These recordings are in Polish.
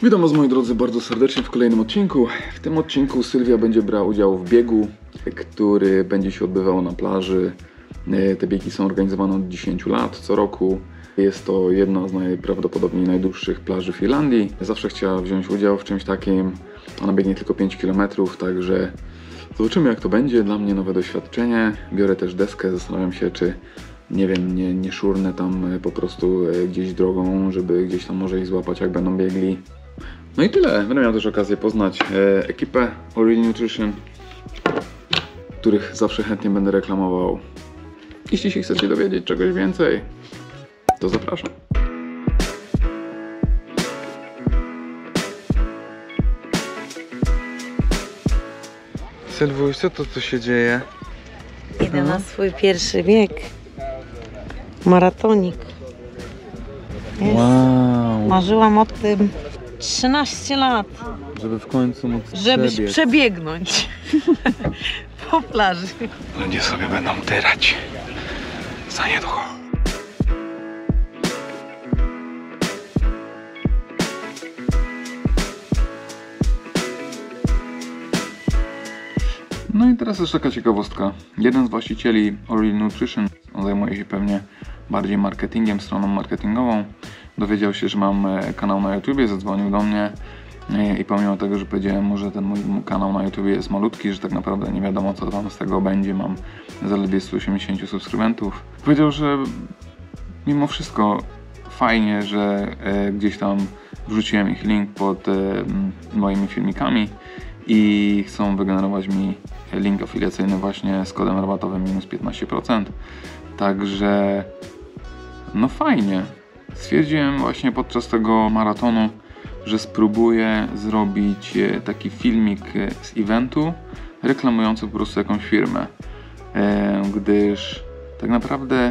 Witam Was, moi drodzy, bardzo serdecznie w kolejnym odcinku. W tym odcinku Sylwia będzie brała udział w biegu, który będzie się odbywał na plaży. Te biegi są organizowane od 10 lat, co roku. Jest to jedna z najprawdopodobniej najdłuższych plaży w Irlandii. Zawsze chciała wziąć udział w czymś takim. Ona biegnie tylko 5 km, także zobaczymy, jak to będzie. Dla mnie nowe doświadczenie. Biorę też deskę, zastanawiam się, czy nie wiem, nie szurnę tam po prostu gdzieś drogą, żeby gdzieś tam może ich złapać, jak będą biegli. No i tyle. Będę miał też okazję poznać ekipę All Real Nutrition, których zawsze chętnie będę reklamował. Jeśli się chcecie dowiedzieć czegoś więcej, to zapraszam. Sylwuś, co to się dzieje? Idę na swój pierwszy bieg. Maratonik. Jest. Wow! Marzyłam o tym 13 lat. Żeby w końcu móc przebiegnąć po plaży. Ludzie sobie będą tyrać za niedługo. No i teraz jest taka ciekawostka. Jeden z właścicieli All Real Nutrition, on zajmuje się pewnie bardziej marketingiem, stroną marketingową, dowiedział się, że mam kanał na YouTubie, zadzwonił do mnie i pomimo tego, że powiedziałem mu, że ten mój kanał na YouTubie jest malutki, że tak naprawdę nie wiadomo, co tam z tego będzie, mam zaledwie 180 subskrybentów, powiedział, że mimo wszystko fajnie, że gdzieś tam wrzuciłem ich link pod moimi filmikami i chcą wygenerować mi link afiliacyjny właśnie z kodem rabatowym minus 15%. Także no fajnie. Stwierdziłem właśnie podczas tego maratonu, że spróbuję zrobić taki filmik z eventu reklamujący po prostu jakąś firmę, gdyż tak naprawdę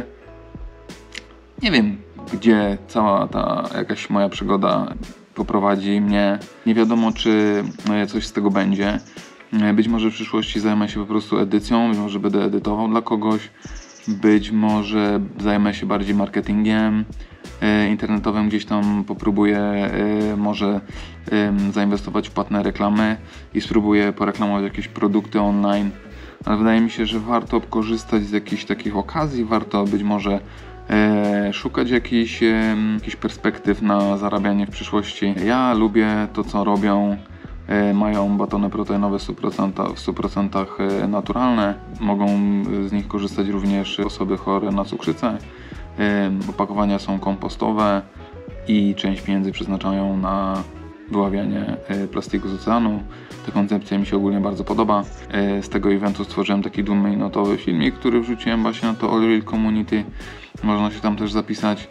nie wiem, gdzie cała ta jakaś moja przygoda poprowadzi mnie. Nie wiadomo, czy coś z tego będzie. Być może w przyszłości zajmę się po prostu edycją, być może będę edytował dla kogoś, być może zajmę się bardziej marketingiem internetowym, gdzieś tam popróbuję może zainwestować w płatne reklamy i spróbuję poreklamować jakieś produkty online, ale wydaje mi się, że warto korzystać z jakichś takich okazji, warto być może szukać jakichś perspektyw na zarabianie w przyszłości. Ja lubię to, co robią. Mają batony proteinowe w 100% naturalne. Mogą z nich korzystać również osoby chore na cukrzycę. Opakowania są kompostowe i część pieniędzy przeznaczają na wyławianie plastiku z oceanu. Ta koncepcja mi się ogólnie bardzo podoba. Z tego eventu stworzyłem taki 2-minutowy filmik, który wrzuciłem właśnie na to All Real Community. Można się tam też zapisać.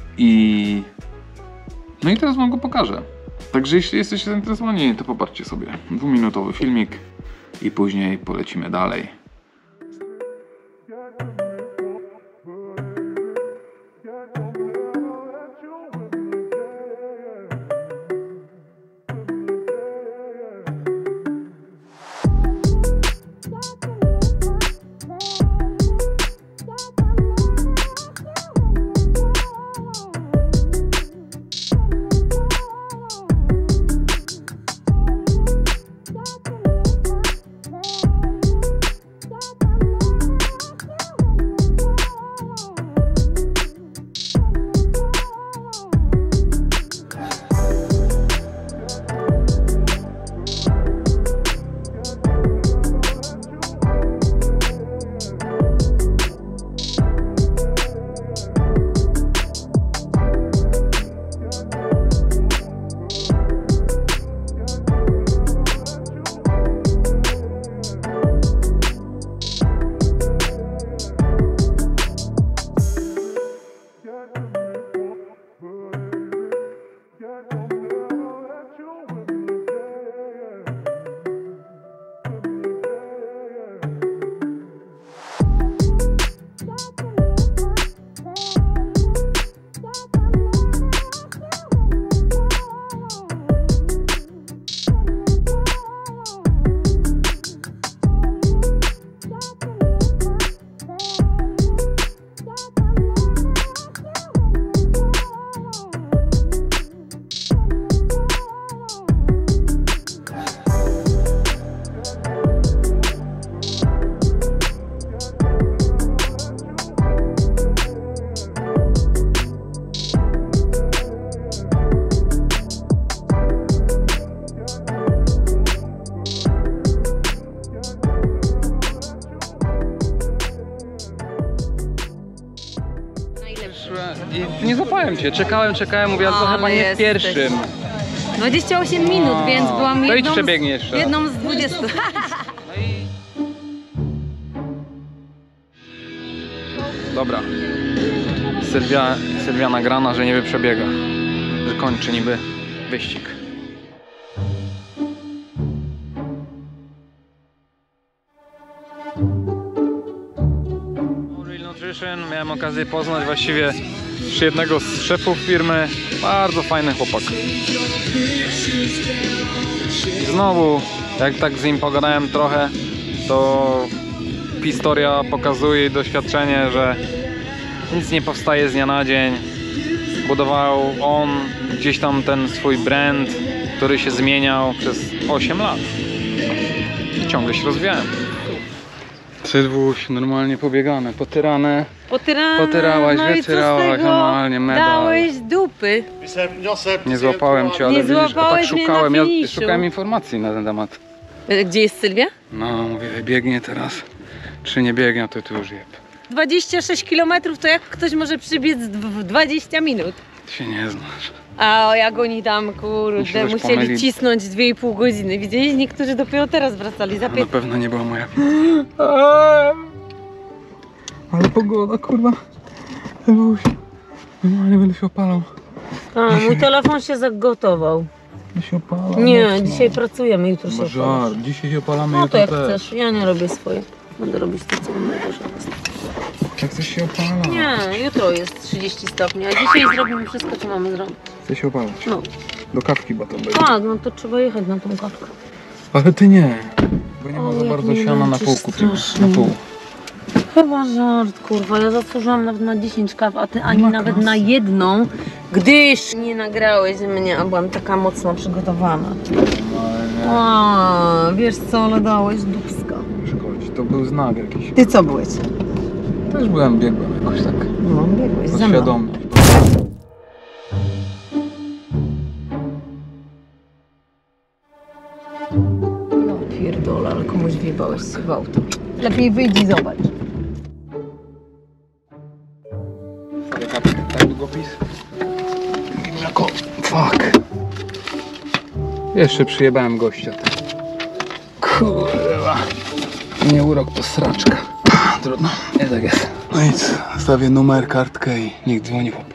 No i teraz wam go pokażę. Także jeśli jesteście zainteresowani, to popatrzcie sobie. 2-minutowy filmik i później polecimy dalej. Patrzyłem i nie złapałem cię. Czekałem, mówię, ale to A, chyba no nie w jesteś. pierwszym. 28 minut, więc byłam To idź przebiegnie jeszcze. jedną z 20. Dobra. Sylwia nagrana, że niby przebiega. Że kończy niby wyścig. Real Nutrition miałem okazję poznać właściwie jednego z szefów firmy. Bardzo fajny chłopak. I znowu, jak tak z nim pogadałem trochę, to historia pokazuje i doświadczenie, że nic nie powstaje z dnia na dzień. Budował on gdzieś tam ten swój brand, który się zmieniał przez 8 lat. I ciągle się rozwijałem. Cydwuś, normalnie pobiegane, potyrane. Potyrałaś, no i co z wytyrałaś, tego? normalnie medal. Dałeś dupy. Nie złapałem cię, ale Nie widzisz, bo tak złapałeś mnie szukałem. na Ja finiszu. szukałem informacji na ten temat. Gdzie jest Sylwia? No, mówię, biegnie teraz. Czy nie biegnie, to ty już jeb. 26 km to jak ktoś może przybiec w 20 minut? Ty się nie znasz. A jak oni tam, Mi się kurde, też musieli pomyli. cisnąć 2,5 godziny. Widzieli? Niektórzy dopiero teraz wracali za Na pewno nie była moja pizza. Ale pogoda, kurwa. Normalnie będę się opalał. A, mój telefon się zagotował. Będę się opalał. Nie, mocno. dzisiaj pracujemy, jutro się Bo opalasz. żart, dzisiaj się opalamy, No to jak jutro też. chcesz, ja nie robię swoje. Będę robić to, co innego. Jak chcesz się opalać? Nie, jutro jest 30 stopni, a dzisiaj zrobimy wszystko, co mamy zrobić. Chcę się opalać. No. Do kawki bo to będzie. Tak, no to trzeba jechać na tą kawkę. Ale ty nie. Bo nie ma O, za jak bardzo mnie siana na męczysz pół kupimy. strasznie. Na pół. Chyba żart, kurwa, ja zasłużyłam nawet na 10 kaw, a ty ani ma nawet kasy. na jedną, gdyż nie nagrałeś mnie, a byłam taka mocno przygotowana. A, wiesz co, ale dałeś dupska. Szkodzi, to był znak jakiś. Ty co byłeś? Też biegłem jakoś tak. No, biegłeś ze mną. Podświadomie. No pierdolę, ale komuś wjebałeś się w auto. Lepiej wyjdź i zobacz. Sobie kapkę, tak długopis. Jako, fuck. Jeszcze przyjebałem gościa. Kurwa. Nie urok, to sraczka. Trudno, nie tak jest. No nic, stawię numer, kartkę i niech dzwoni po